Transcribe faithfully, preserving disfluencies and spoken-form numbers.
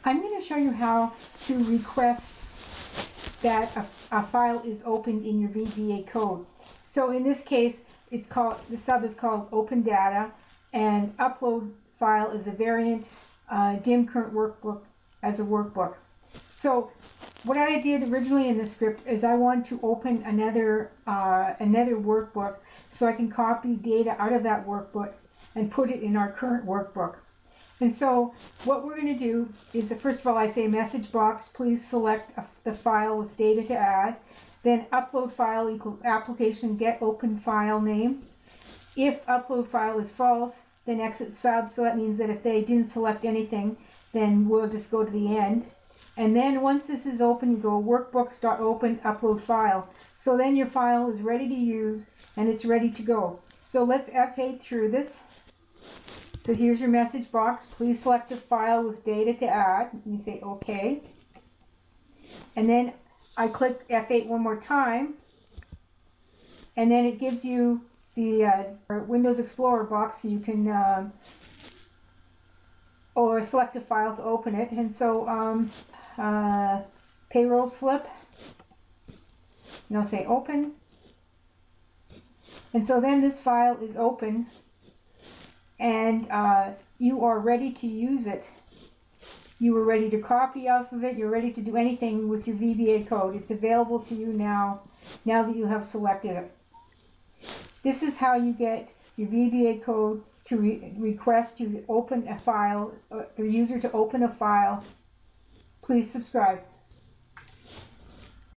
I'm going to show you how to request that a, a file is opened in your V B A code. So in this case, it's called, the sub is called Open Data, and upload file is a variant, uh, dim current workbook as a workbook. So what I did originally in the script is I wanted to open another uh, another workbook so I can copy data out of that workbook and put it in our current workbook. And so what we're going to do is that first of all I say MsgBox, please select a, the file with data to add. Then upload file equals Application.GetOpenFilename. If upload file is false, then exit sub. So that means that if they didn't select anything, then we'll just go to the end. And then once this is open, you go Workbooks.Open, upload file. So then your file is ready to use and it's ready to go. So let's F eight through this. So here's your MsgBox. Please select a file with data to add. And you say OK. And then I click F eight one more time. And then it gives you the uh, Windows Explorer box so you can uh, or select a file to open it. And so um, uh, payroll slip, and I'll say open. And so then this file is open and uh, you are ready to use it. You are ready to copy off of it. You're ready to do anything with your V B A code. It's available to you now, now that you have selected it. This is how you get your V B A code to re request you to open a file, uh, the user to open a file. Please subscribe.